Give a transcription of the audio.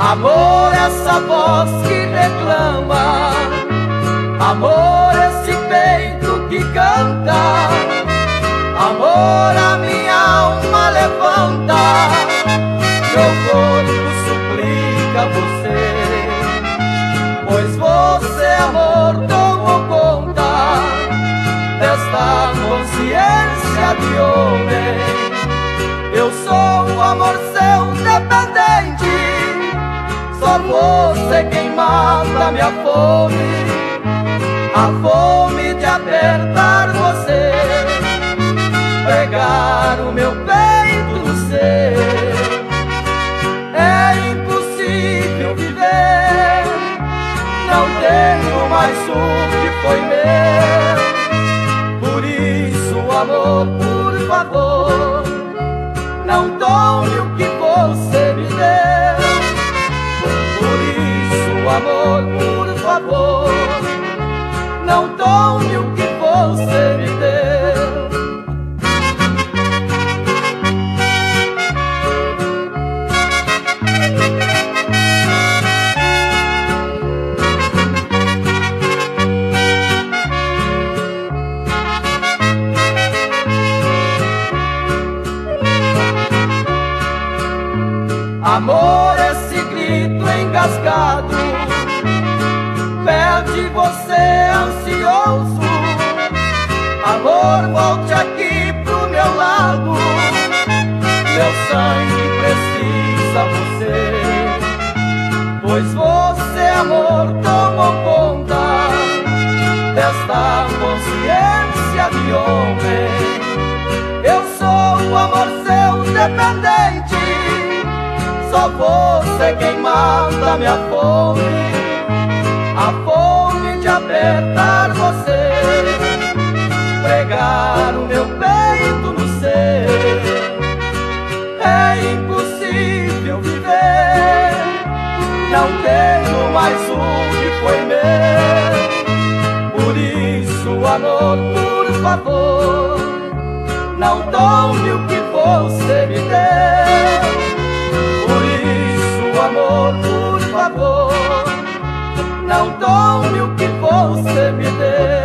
Amor, essa voz que reclama, amor, esse peito que canta, amor, a minha alma levanta, meu corpo suplica você, pois você, amor, tomou conta desta consciência de homem. Eu sou o amor seu dependente, só você quem mata minha fome, a fome de apertar você, pregar o meu peito no seu. É impossível viver, não tenho mais o que foi meu. Por isso, amor, por favor, não tome o que você me deu. Por isso, amor, por favor, não tome o que você me deu. Amor, esse grito engasgado pede você ansioso. Amor, volte aqui pro meu lado, meu sangue precisa você, pois você, amor, tomou conta desta consciência de homem. Eu sou o amor seu dependente, só você quem mata minha fome, a fome de apertar você, pregar o meu peito no seu. É impossível viver, não tenho mais o que foi meu. Por isso, amor, por favor, não tome o que você me deu. Amor, por favor, não tome o que você me deu.